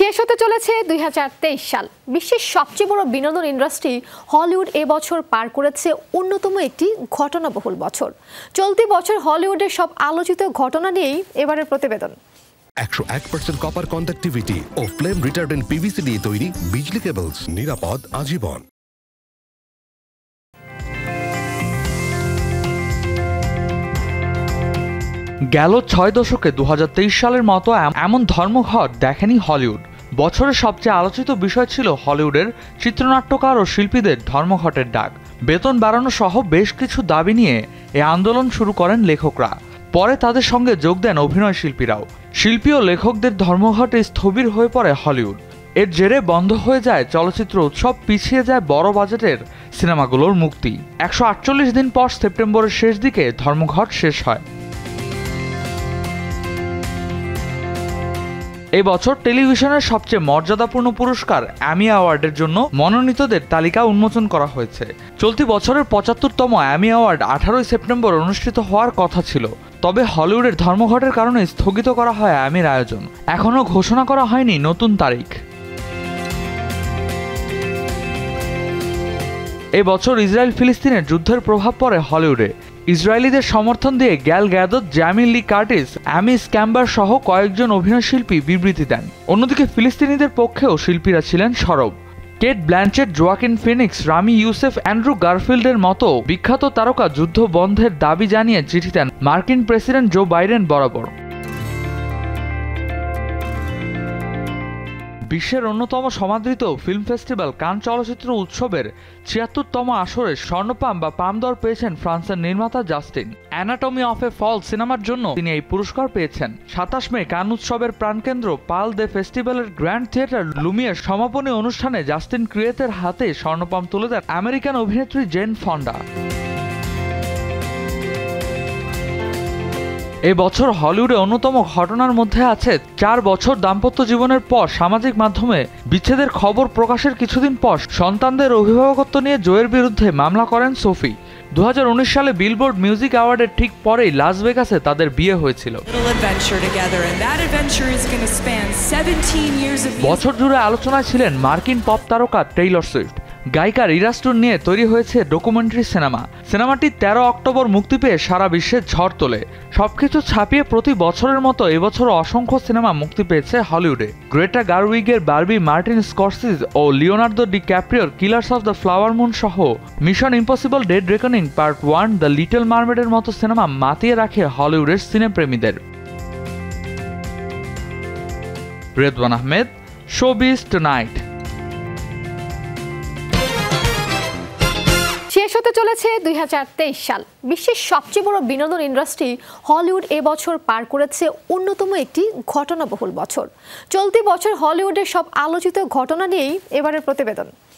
শেষ হতে চলেছে ২০২৩ সাল। বিশ্বের সবচেয়ে বড় বিনোদন ইন্ডাস্ট্রি হলিউড এবছর পার করেছে অন্যতম একটি ঘটনাবহুল বছর। চলতি বছর হলিউডের সব আলোচিত ঘটনা নিয়েই এবারের প্রতিবেদন। 101% কপার কন্ডাক্টিভিটি ও ফ্লেম রিটার্ডেন্ট পিভিসি দিয়ে তৈরি বিজলি কেবলস, নিরাপদ আজীবন। গেল 6 দশকে 2023 সালের মতো এমন ধর্মঘট দেখেনি হলিউড। বছরের সবচেয়ে আলোচিত বিষয় ছিল হলিউডের চিত্রনাট্যকার ও শিল্পীদের ধর্মঘটের ডাক। বেতন বাড়ানো সহ বেশ কিছু দাবি নিয়ে এই আন্দোলন শুরু করেন লেখকরা। পরে তাদের সঙ্গে যোগ দেন অভিনয় শিল্পীরাও। শিল্পী ও লেখকদের ধর্মঘটে স্থবির হয়ে পড়ে হলিউড। এর জেরে বন্ধ হয়ে যায় চলচ্চিত্র উৎসব, পিছিয়ে যায় বড় বাজেটের সিনেমাগুলোর মুক্তি। 148 দিন পর সেপ্টেম্বরের শেষ দিকে ধর্মঘট শেষ হয়। এই বছর টেলিভিশনের সবচেয়ে মর্যাদাপূর্ণ পুরস্কার অ্যামি অ্যাওয়ার্ডের জন্য মনোনীতদের তালিকা উন্মোচন করা হয়েছে। চলতি বছরের 75তম অ্যামি অ্যাওয়ার্ড 18 সেপ্টেম্বর অনুষ্ঠিত হওয়ার কথা ছিল, তবে হলিউডের ধর্মঘটের কারণে স্থগিত করা হয় অ্যামির আয়োজন। এখনও ঘোষণা করা হয়নি নতুন তারিখ। এই বছর ইসরায়েল ফিলিস্তিনের যুদ্ধের প্রভাব পড়ে হলিউডে। ইসরায়েলিদের সমর্থন দিয়ে Gal Gadot, Jamie Lee Curtis, Amy Schumer সহ কয়েকজন অভিনয়শিল্পী বিবৃতি দেন। অন্যদিকে ফিলিস্তিনিদের পক্ষেও শিল্পীরা ছিলেন সরব। Cate Blanchett, Joaquin Phoenix, Ramy Youssef, Andrew গারফিল্ডের মতো বিখ্যাত তারকা যুদ্ধ বন্ধের দাবি জানিয়ে চিঠি দেন মার্কিন প্রেসিডেন্ট জো বাইডেন বরাবর। বিশ্বের অন্যতম সমাদৃত ফিল্ম ফেস্টিভ্যাল কান চলচ্চিত্র উৎসবের ৭৬তম আসরে স্বর্ণপাম বা পাম দর পেয়েছেন ফ্রান্সের নির্মাতা Justine. Anatomy of a Fall সিনেমার জন্য তিনি এই পুরস্কার পেয়েছেন। ২৭ মে কান উৎসবের প্রাণকেন্দ্র পাল দে ফেস্টিভ্যালের গ্র্যান্ড থিয়েটার লুমিয়ার সমাপনী অনুষ্ঠানে জাস্টিন ক্রিয়েতের হাতে স্বর্ণপাম তুলে দেন আমেরিকান অভিনেত্রী জেন ফন্ডা। এ বছর হলিউডে অন্যতম ঘটনার মধ্যে আছে 4 বছর দাম্পত্য জীবনের পর সামাজিক মাধ্যমে বিচ্ছেদের খবর প্রকাশের কিছুদিন পর সন্তানদের অভিভাবকত্ব নিয়ে জোয়ের বিরুদ্ধে মামলা করেন সোফি। 2019 সালে বিলবোর্ড মিউজিক অ্যাওয়ার্ডের ঠিক পরেই লাস ভেগাসে তাদের বিয়ে হয়েছিল। বছর জুড়ে আলোচনায় ছিলেন মার্কিন পপ তারকা টেইলর সুইফট। গায়িকা রিরাস্টুন নিয়ে তৈরি হয়েছে ডকুমেন্টারি সিনেমাটি 13 অক্টোবর মুক্তি পেয়ে সারা বিশ্বে ঝড় তোলে। সবকিছু ছাপিয়ে প্রতি বছরের মতো এবছর অসংখ্য সিনেমা মুক্তি পেয়েছে হলিউডে। গ্রেটা গারউইগের বারবি, মার্টিন স্করসিজ ও লিওনার্দো ডি ক্যাপ্রিওর Killers of the Flower Moon সহ Mission Impossible Dead Reckoning Part 1, the Little মারমেডের মতো সিনেমা মাতিয়ে রাখে হলিউডের সিনেপ্রেমীদের। Redwan Ahmed, showbiz tonight. শেষ হতে চলেছে ২০২৩ সাল। বিশ্বের সবচেয়ে বড় বিনোদন ইন্ডাস্ট্রি হলিউড এবছর পার করেছে অন্যতম একটি ঘটনাবহুল বছর। চলতি বছর হলিউডের সব আলোচিত ঘটনা নিয়েই এবারের প্রতিবেদন।